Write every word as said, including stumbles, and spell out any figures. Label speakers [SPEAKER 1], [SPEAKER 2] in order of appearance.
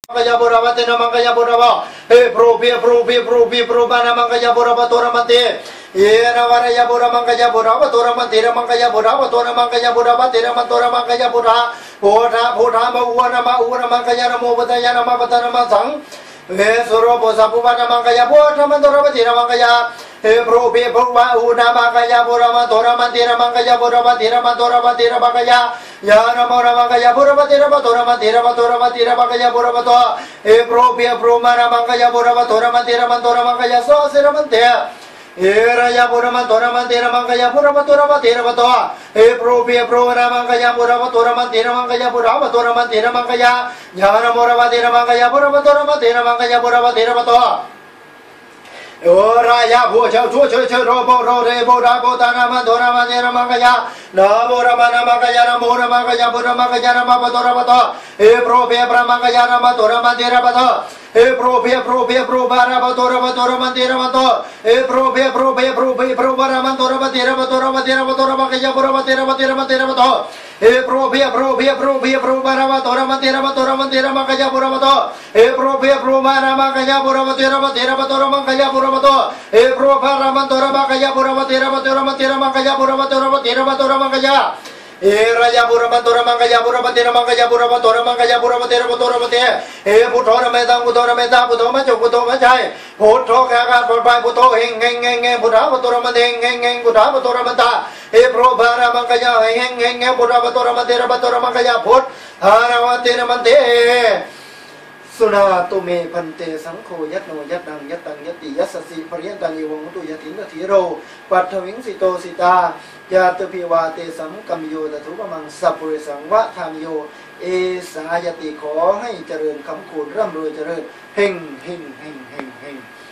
[SPEAKER 1] กยาบุรวัตเตนะมังกยาบุรวะเฮโปรเปียโปรเปียโปรเปียโปรบานะมังกยาบุรวะตัวมันเตเยนะวารยาบุรมังกยาบุรวะตัวมันเตระมังกยาบุรวะตัวมังกยาบุรวะเตระมันตัวมังกยาบุระโพธาโพธามะอุวนะมะอุวนะมังกยานะโมปตยานะมะปตนะมะสังเฮสุโรโพสัพพุวะนะมังกยาโพธามันตัวมันเตระมังกยาเฮโปรเปียโปรวะอุนะมังกยาบุรวะตัวมันเตระมังกยาบุรวะเตระมันตัวมันเตระมังกยายานะโมนะมังกยาบุรวะเตระมันตัวมันเตระมันตัวมันเตระมังกยาบุรวะตัวเฮโปรเปียโปรมานะมังกยาบุรวะตัวมันเตระมันตัวมังกยาโสเสระมันเตเอรายาบุรมันตัวมันเตระมังกยาบุรมันตัวมันเตระมันตัวเอโปรเปียโปรนามังกยาบุรมันตัวมันเตระมังกยาบุรมันตัวมันเตระมังกยาญาณโมระวะเตระมังกยาบุรมันตัวมันเตระมังกยาบุรมันเตระมันตัวโอรายาผู้เจ้าชั่วเชื่อเชื่อโรโบโรเรโบราโบตานามันตัวมันเตระมังกยานาโมระมานามังกยานาโมระมังกยาบุรมังกยานามาปตัวมันตัวเอโปรเปียปรามังกยานามาตัวมันเตระมันตัวเอโปรเปียโปรเปียโปรบาราบตัวมันตัวมันเตระมันตัวเอโปรเปียโปรเปียโปรเปียโปรบารามันตัวมันเตระมันตัวมันเตระมันตัวมังกยาบุรมันเตระมันเตระมันเตระมันตัวเอโปรเปียโปรเปียโปรเปียโปรบารามันตัวมันเตระมันตัวมันเตระมังกยาบุรมันตัวเอโปรเปียโปรบารามังกยาบุรมันเตระมันเตระมันตัวมังกยาบุรมันตัวเอโปรบารามันตัวมังกยาบุรมันเตระมันตัวมันเตระมังกยาบุรมันตัวมันเตระมันตัวมังกยาเอรายาบุรมันตัวมังกยาบุรมันเตระมังกยาบุรมันตัวมังกยาบุรมันเตระมันตัวมันเตเอพุทโธนะเมตังพุทโธนะเมตาพุทโธมัจจุพุทโธมัจฉัยพุทโธแก่การปลอดภัยพุทโธเฮงเฮงเฮงเฮงพุทธะพุทโธมันเฮงเฮงเฮงพุทธะพุทโธมันตาเอโปรบารามังกยาเฮงเฮงเฮงเฮงพุทธะพุทโธมันเตระมันตัวมังกยาพุทธานาวเตระมันเตสุนาตุเมพันเตสังโฆยัตโนยัตตังยัตตังยัตติยัสสิปริยันตังเอวงตุยตินทีโรปัทวิงสิโตสิตายาตปิวาเตสังกัมโยตถุปมังสัพพุริสังวะธามโยเอสายติขอให้เจริญคำคูณร่ำรวยเจริญเฮงเฮงเฮงเฮงเฮง